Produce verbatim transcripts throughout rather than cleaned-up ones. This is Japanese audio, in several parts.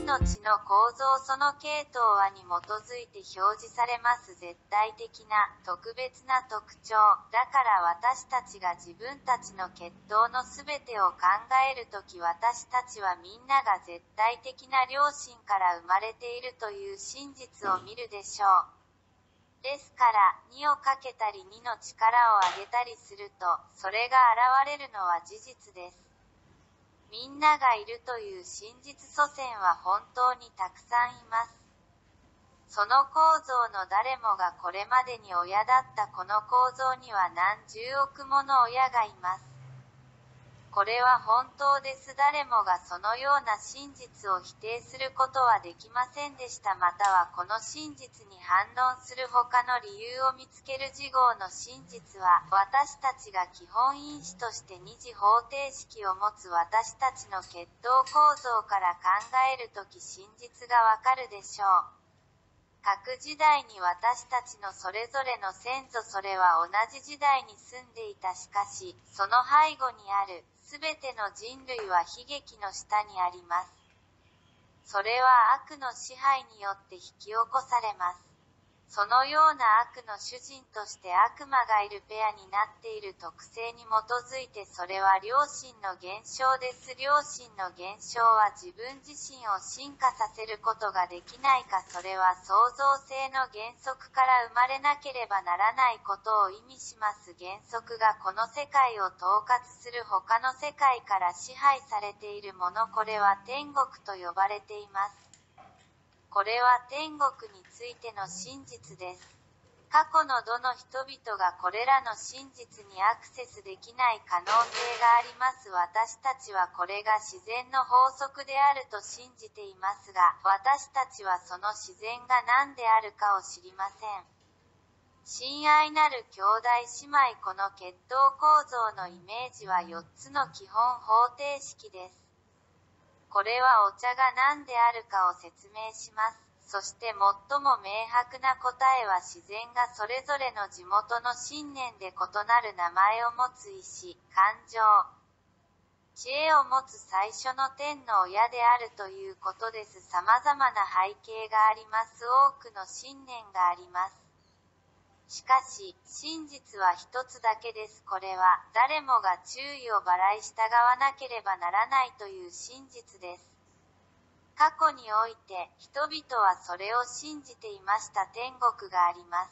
命の構造その系統はに基づいて表示されます絶対的な、特別な特徴。だから私たちが自分たちの血統のすべてを考えるとき私たちはみんなが絶対的な良心から生まれているという真実を見るでしょう。ですから、にをかけたりにの力を上げたりすると、それが現れるのは事実です。みんながいるという真実祖先は本当にたくさんいます。その構造の誰もがこれまでに親だったこの構造には何十億もの親がいます。これは本当です。誰もがそのような真実を否定することはできませんでした。またはこの真実に反論する他の理由を見つける次号の真実は、私たちが基本因子として二次方程式を持つ私たちの血統構造から考えるとき真実がわかるでしょう。各時代に私たちのそれぞれの先祖それは同じ時代に住んでいた。しかし、その背後にある、すべての人類は悲劇の下にあります。それは悪の支配によって引き起こされます。そのような悪の主人として悪魔がいるペアになっている特性に基づいてそれは良心の現象です。良心の現象は自分自身を進化させることができないか。それは創造性の原則から生まれなければならないことを意味します。原則がこの世界を統括する他の世界から支配されているもの、これは天国と呼ばれています。これは天国についての真実です。過去のどの人々がこれらの真実にアクセスできない可能性があります。私たちはこれが自然の法則であると信じていますが、私たちはその自然が何であるかを知りません。親愛なる兄弟姉妹、この血統構造のイメージはよっつの基本方程式です。これはお茶が何であるかを説明します。そして最も明白な答えは自然がそれぞれの地元の信念で異なる名前を持つ意志、感情、知恵を持つ最初の天の親であるということです。様々な背景があります。多くの信念があります。しかし、真実は一つだけです。これは、誰もが注意を払い従わなければならないという真実です。過去において、人々はそれを信じていました。天国があります。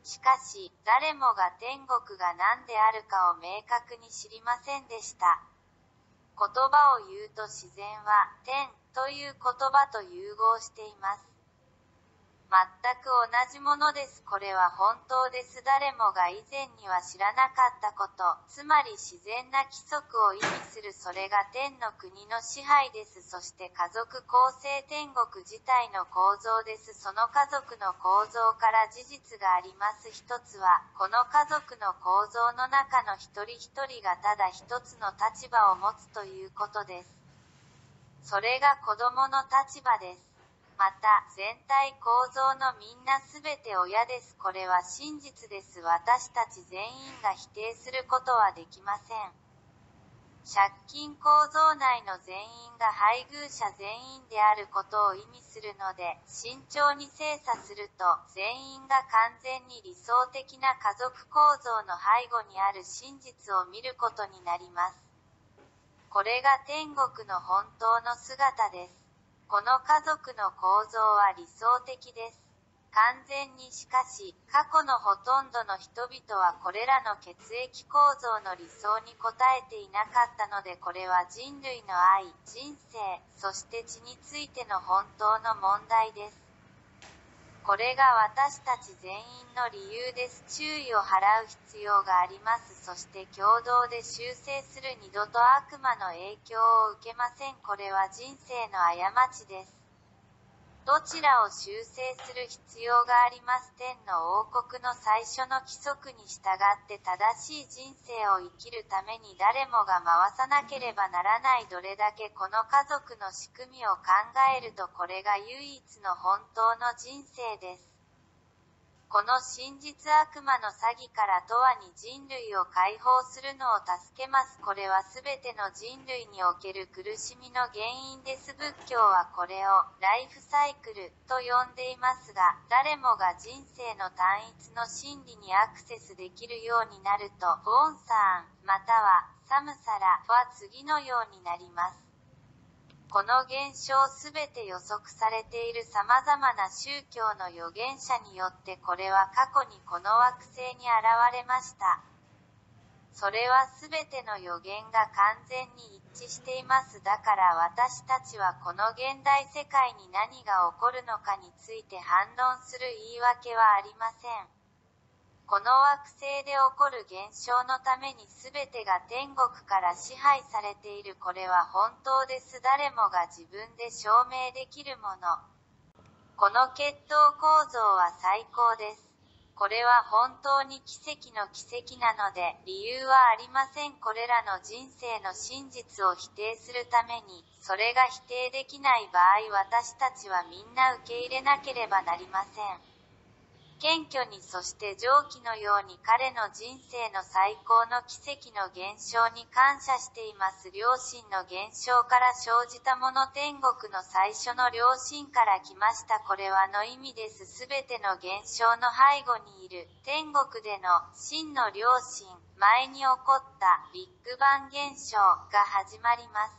しかし、誰もが天国が何であるかを明確に知りませんでした。言葉を言うと自然は、天、という言葉と融合しています。全く同じものです。これは本当です。誰もが以前には知らなかったこと、つまり自然な規則を意味するそれが天の国の支配です。そして家族構成天国自体の構造です。その家族の構造から事実があります。一つは、この家族の構造の中の一人一人がただ一つの立場を持つということです。それが子供の立場です。また、全体構造のみんなすべて親です。これは真実です。私たち全員が否定することはできません。借金構造内の全員が配偶者全員であることを意味するので、慎重に精査すると、全員が完全に理想的な家族構造の背後にある真実を見ることになります。これが天国の本当の姿です。この家族の構造は理想的です。完全に。しかし、過去のほとんどの人々はこれらの血液構造の理想に応えていなかったので、これは人類の愛、人生、そして知についての本当の問題です。これが私たち全員の理由です。注意を払う必要があります。そして共同で修正する。二度と悪魔の影響を受けません。これは人生の過ちです。どちらを修正する必要があります。天の王国の最初の規則に従って正しい人生を生きるために誰もが回さなければならない。どれだけこの家族の仕組みを考えるとこれが唯一の本当の人生です。 この真実悪魔の詐欺から永遠に人類を解放するのを助けます。これはすべての人類における苦しみの原因です。仏教はこれをライフサイクルと呼んでいますが、誰もが人生の単一の真理にアクセスできるようになると、ボーンサーンまたはサムサラは次のようになります。この現象すべて予測されている様々な宗教の預言者によってこれは過去にこの惑星に現れました。それはすべての予言が完全に一致しています。だから私たちはこの現代世界に何が起こるのかについて反論する言い訳はありません。この惑星で起こる現象のために全てが天国から支配されている。これは本当です。誰もが自分で証明できるもの。この血統構造は最高です。これは本当に奇跡の奇跡なので、理由はありません。これらの人生の真実を否定するために、それが否定できない場合、私たちはみんな受け入れなければなりません。謙虚にそして上記のように彼の人生の最高の奇跡の現象に感謝しています。良心の現象から生じたもの。天国の最初の良心から来ました。これはの意味です。すべての現象の背後にいる天国での真の良心、前に起こったビッグバン現象が始まります。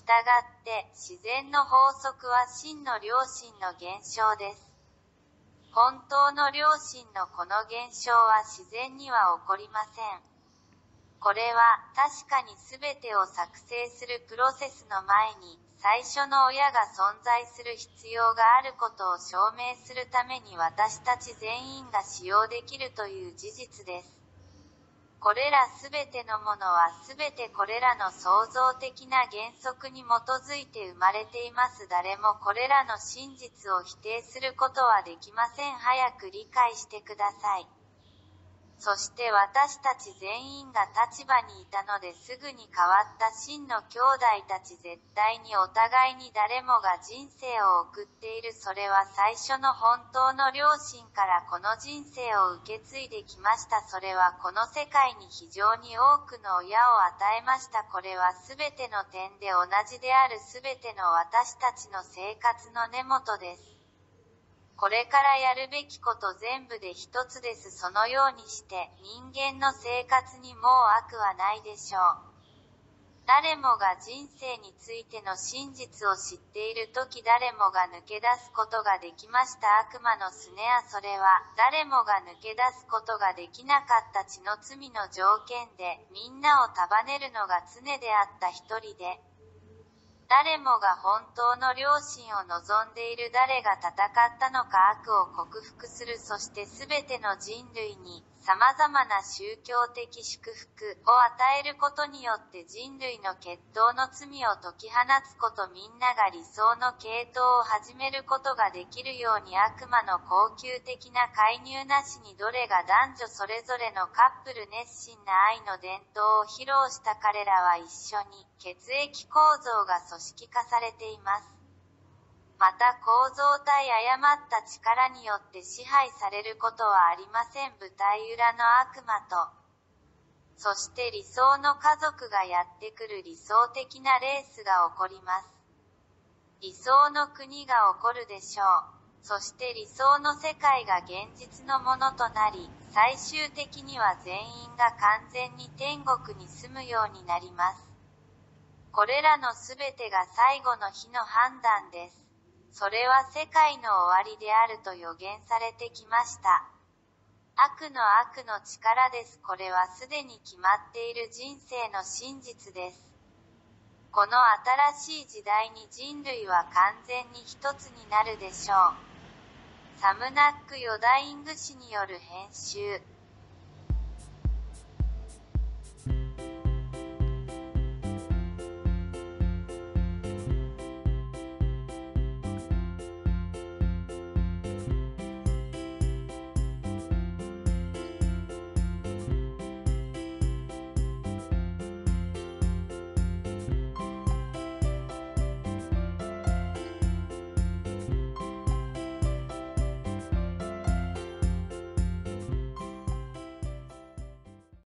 したがって自然の法則は真の良心の現象です。本当の良心のこの現象は自然には起こりません。これは確かに全てを作成するプロセスの前に最初の親が存在する必要があることを証明するために私たち全員が使用できるという事実です。これらすべてのものはすべてこれらの創造的な原則に基づいて生まれています。誰もこれらの真実を否定することはできません。早く理解してください。そして私たち全員が立場にいたのですぐに変わった真の兄弟たち。絶対にお互いに誰もが人生を送っている。それは最初の本当の良心からこの人生を受け継いできました。それはこの世界に非常に多くの親を与えました。これはすべての点で同じである。すべての私たちの生活の根元です。これからやるべきこと全部で一つです。そのようにして人間の生活にもう悪はないでしょう。誰もが人生についての真実を知っているとき、誰もが抜け出すことができました。悪魔のスネア。それは誰もが抜け出すことができなかった血の罪の条件で、みんなを束ねるのが常であった一人で、誰もが本当の良心を望んでいる。誰が戦ったのか悪を克服する。そして全ての人類に様々な宗教的祝福を与えることによって人類の血統の罪を解き放つこと。みんなが理想の系統を始めることができるように。悪魔の恒久的な介入なしにどれが男女それぞれのカップル熱心な愛の伝統を披露した。彼らは一緒に血液構造が組織化されています。また構造体誤った力によって支配されることはありません。舞台裏の悪魔と、そして理想の家族がやってくる理想的なレースが起こります。理想の国が起こるでしょう。そして理想の世界が現実のものとなり、最終的には全員が完全に天国に住むようになります。これらのすべてが最後の日の判断です。それは世界の終わりであると予言されてきました。悪の悪の力です。これはすでに決まっている人生の真実です。この新しい時代に人類は完全に一つになるでしょう。サムナック・ヨダイング氏による編集。